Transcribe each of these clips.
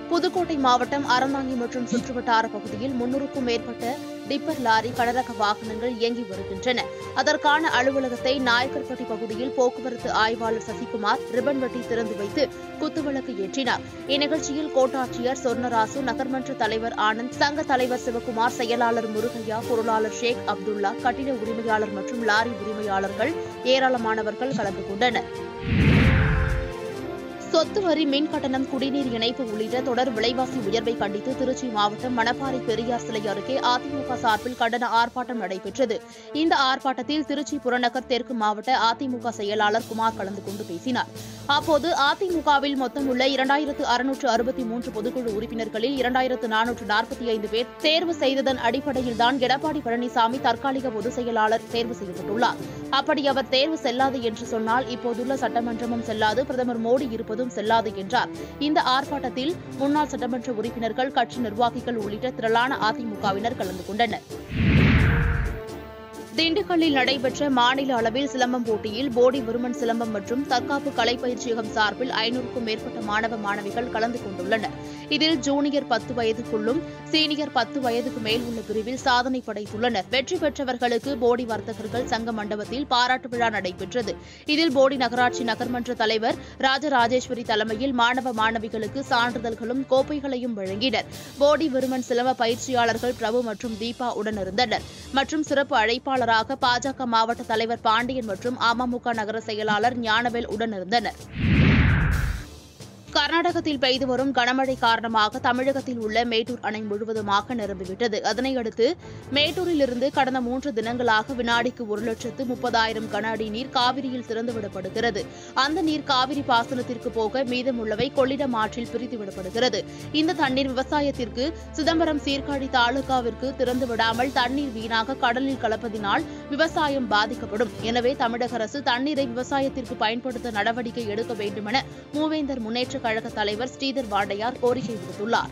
புதுக்கோட்டை மாவட்டம் அறந்தாங்கி மற்றும் சுற்றுவட்டார பகுதியில் 300க்கும் மேற்பட்ட டிப்பர் லாரி கனரக வாகனங்கள் இயங்கி வருகின்றன. அதற்கான அலுவலகத்தை நாயக்கர்பட்டி பகுதியில் போக்குவரத்து ஆய்வாளர் சசிகுமார் ரிப்பன் வெட்டி திறந்து வைத்து குத்துவிளக்கு ஏற்றினார். இந்நிகழ்ச்சியில் கோட்டாட்சியர் சொர்ணராசு, நகர்மன்ற தலைவர் ஆனந்த், சங்க தலைவர் சிவகுமார், செயலாளர் முருகையா, பொருளாளர் ஷேக் அப்துல்லா, கட்டிட உரிமையாளர் மற்றும் லாரி உரிமையாளர்கள் ஏராளமானவர்கள் கலந்து கொண்டனர். சொத்து வரி, மின் கட்டணம், குடிநீர் இணைப்பு உள்ளிட்ட தொடர் விலைவாசி உயர்வை கண்டித்து திருச்சி மாவட்டம் மணப்பாறை பெரியார் சிலை அருகே அதிமுக சார்பில் கண்டன ஆர்ப்பாட்டம் நடைபெற்றது. இந்த ஆர்ப்பாட்டத்தில் திருச்சி புறநகர் தெற்கு மாவட்ட அதிமுக செயலாளர் குமார் கலந்து கொண்டு பேசினார். அப்போது அதிமுகவில் மொத்தம் உள்ள 2663 பொதுக்குழு உறுப்பினர்களில் 2445 பேர் தேர்வு செய்ததன் அடிப்படையில்தான் எடப்பாடி பழனிசாமி தற்காலிக பொதுச் செயலாளர் தேர்வு செய்யப்பட்டுள்ளார். அப்படி அவர் தேர்வு செல்லாது என்று சொன்னால் இப்போதுள்ள சட்டமன்றமும் செல்லாது, பிரதமர் மோடி இருப்பதும் செல்லாது என்றார். இந்த ஆர்ப்பாட்டத்தில் முன்னாள் சட்டமன்ற உறுப்பினர்கள், கட்சி நிர்வாகிகள் உள்ளிட்ட திரளான அதிமுகவினர் கலந்து கொண்டனர். திண்டுக்கல்லில் நடைபெற்ற மாநில அளவில் சிலம்பம் போட்டியில் போடி விருமன் சிலம்பம் மற்றும் தற்காப்பு கலை பயிற்சியகம் சார்பில் 500க்கும் மேற்பட்ட மாணவ மாணவிகள் கலந்து கொண்டுள்ளனர். இதில் ஜூனியர் 10 வயதுக்குள்ளும் சீனியர் 10 வயதுக்கு மேல் உள்ள பிரிவில் சாதனை படைத்துள்ளனர். வெற்றி பெற்றவர்களுக்கு போடி வர்த்தகர்கள் சங்க மண்டபத்தில் பாராட்டு விழா நடைபெற்றது. இதில் போடி நகராட்சி நகர்மன்ற தலைவர் ராஜராஜேஸ்வரி தலைமையில் மாணவ மாணவிகளுக்கு சான்றிதழ்களும் கோப்பைகளையும் வழங்கினர். போடி விருமன் சிலம்ப பயிற்சியாளர்கள் பிரபு மற்றும் தீபா உடனிருந்தனர். மற்றும் சிறப்பு அழைப்பாளராக பாஜக மாவட்ட தலைவர் பாண்டியன் மற்றும் அமமுக நகர செயலாளர் ஞானவேல் உடனிருந்தனர். கர்நாடகத்தில் பெய்து வரும் கனமழை காரணமாக தமிழகத்தில் உள்ள மேட்டூர் அணை முழுவதுமாக நிரம்பிவிட்டது. அதனையடுத்து மேட்டூரிலிருந்து கடந்த 3 தினங்களாக வினாடிக்கு 1,30,000 கன அடி நீர் காவிரியில் திறந்துவிடப்படுகிறது. அந்த நீர் காவிரி பாசனத்திற்கு போக மீதமுள்ளவை கொள்ளிடம் ஆற்றில் பிரித்துவிடப்படுகிறது. இந்த தண்ணீர் விவசாயத்திற்கு சிதம்பரம் சீர்காழி தாலுகாவிற்கு திறந்துவிடாமல் தண்ணீர் வீணாக கடலில் கலப்பதினால் விவசாயம் பாதிக்கப்படும். எனவே தமிழக அரசு தண்ணீரை விவசாயத்திற்கு பயன்படுத்த நடவடிக்கை எடுக்க வேண்டுமென மூவேந்தர் முன்னேற்ற கழக தலைவர் ஸ்ரீதர் வாண்டையார் கோரிக்கை விடுத்துள்ளார்.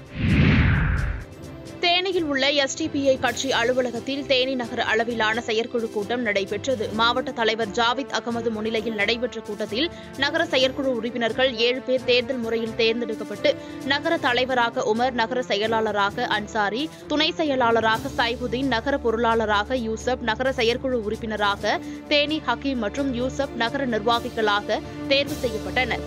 தேனியில் உள்ள எஸ்டிபிஐ கட்சி அலுவலகத்தில் தேனி நகர அளவிலான செயற்குழு கூட்டம் நடைபெற்றது. மாவட்ட தலைவர் ஜாவித் அகமது முன்னிலையில் நடைபெற்ற கூட்டத்தில் நகர செயற்குழு உறுப்பினர்கள் 7 பேர் தேர்தல் முறையில் தேர்ந்தெடுக்கப்பட்டு நகர தலைவராக உமர், நகர செயலாளராக அன்சாரி, துணை செயலாளராக சைபுதீன், நகர பொருளாளராக யூசப், நகர செயற்குழு உறுப்பினராக தேனி ஹக்கீம் மற்றும் யூசப், நகர நிர்வாகிகளாக தேர்வு செய்யப்பட்டனர்.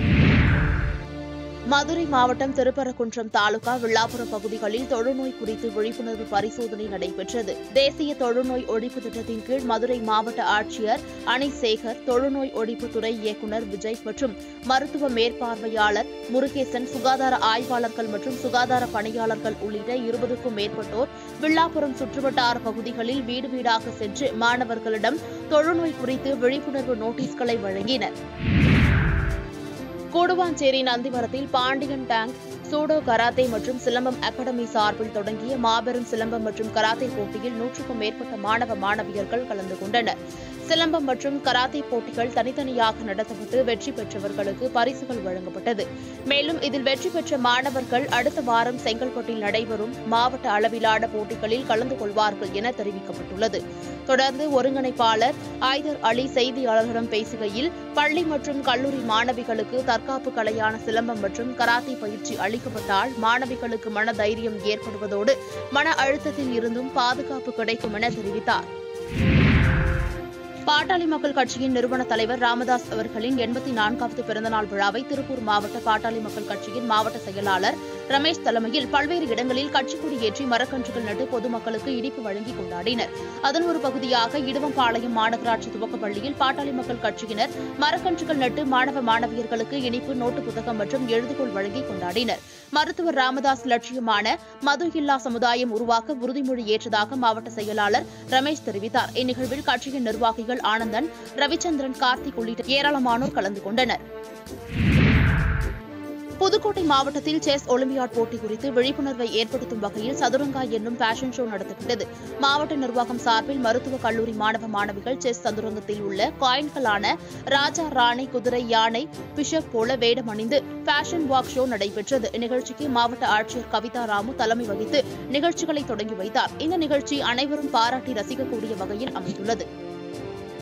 மதுரை மாவட்டம் திருப்பரங்குன்றம் தாலுகா வில்லாபுரம் பகுதிகளில் தொழுநோய் குறித்து விழிப்புணர்வு பரிசோதனை நடைபெற்றது. தேசிய தொழுநோய் ஒழிப்பு திட்டத்தின் கீழ் மதுரை மாவட்ட ஆட்சியர் அனிசேகர், தொழுநோய் ஒழிப்பு துறை இயக்குநர் விஜய் மற்றும் மருத்துவ மேற்பார்வையாளர் முருகேசன், சுகாதார ஆய்வாளர்கள் மற்றும் சுகாதார பணியாளர்கள் உள்ளிட்ட 20க்கும் மேற்பட்டோர் வில்லாபுரம் சுற்றுவட்டார பகுதிகளில் வீடு வீடாக சென்று மாணவர்களிடம் தொழுநோய் குறித்து விழிப்புணர்வு நோட்டீஸ்களை வழங்கினர். கூடுவாஞ்சேரி நந்திவரத்தில் பாண்டியன் டேங்க் சூடோ கராத்தே மற்றும் சிலம்பம் அகாடமி சார்பில் தொடங்கிய மாபெரும் சிலம்பம் மற்றும் கராத்தே போட்டியில் 100க்கும் மேற்பட்ட மாணவ மாணவியர்கள் கலந்து கொண்டனர். சிலம்பம் மற்றும் கராத்தே போட்டிகள் தனித்தனியாக நடத்தப்பட்டு வெற்றி பெற்றவர்களுக்கு பரிசுகள் வழங்கப்பட்டது. மேலும் இதில் வெற்றி பெற்ற மாணவர்கள் அடுத்த வாரம் செங்கல்பட்டில் நடைபெறும் மாவட்ட அளவிலான போட்டிகளில் கலந்து கொள்வார்கள் என தெரிவிக்கப்பட்டுள்ளது. தொடர்ந்து ஒருங்கிணைப்பாளர் ஐதர் அலி செய்தியாளர்களிடம் பேசுகையில், பள்ளி மற்றும் கல்லூரி மாணவிகளுக்கு தற்காப்பு கலையான சிலம்பம் மற்றும் கராத்தே பயிற்சி அளிக்கப்பட்டால் மாணவிகளுக்கு மன தைரியம் ஏற்படுவதோடு மன அழுத்தத்தில் இருந்தும் பாதுகாப்பு கிடைக்கும் என தெரிவித்தார். பாட்டாளி மக்கள் கட்சியின் நிறுவன தலைவர் ராமதாஸ் அவர்களின் 84வது பிறந்தநாள் விழாவை திருப்பூர் மாவட்ட பாட்டாளி மக்கள் கட்சியின் மாவட்ட செயலாளர் ரமேஷ் தலைமையில் பல்வேறு இடங்களில் கட்சிக்கொடி ஏற்றி மரக்கன்றுகள் நட்டு பொதுமக்களுக்கு இனிப்பு வழங்கி கொண்டாடினர். அதன் ஒரு பகுதியாக இடுவம்பாளையம் மாநகராட்சி துவக்கப் பள்ளியில் பாட்டாளி மக்கள் கட்சியினர் மரக்கன்றுகள் நட்டு மாணவ மாணவியர்களுக்கு இனிப்பு, நோட்டு புத்தகம் மற்றும் எழுதுகோள் வழங்கி கொண்டாடினர். மருத்துவர் ராமதாஸ் லட்சியமான மது இல்லா சமுதாயம் உருவாக்க உறுதிமொழி ஏற்றதாக மாவட்ட செயலாளர் ரமேஷ் தெரிவித்தார். இந்நிகழ்வில் கட்சியின் நிர்வாகிகள் ஆனந்தன், ரவிச்சந்திரன், கார்த்திக் உள்ளிட்ட ஏராளமானோர் கலந்து கொண்டனர். புதுக்கோட்டை மாவட்டத்தில் செஸ் ஒலிம்பியாட் போட்டி குறித்து விழிப்புணர்வை ஏற்படுத்தும் வகையில் சதுரங்கா என்னும் பேஷன் ஷோ நடத்தப்பட்டது. மாவட்ட நிர்வாகம் சார்பில் மருத்துவக் கல்லூரி மாணவ மாணவிகள் செஸ் சதுரங்கத்தில் உள்ள காயின்களான ராஜா, ராணி, குதிரை, யானை, பிஷப் போல வேடம் அணிந்து பேஷன் வாக் ஷோ நடைபெற்றது. இந்நிகழ்ச்சிக்கு மாவட்ட ஆட்சியர் கவிதா ராமு தலைமை வகித்து நிகழ்ச்சிகளை தொடங்கி வைத்தார். இந்த நிகழ்ச்சி அனைவரும் பாராட்டி ரசிக்கக்கூடிய வகையில் அமைந்துள்ளது.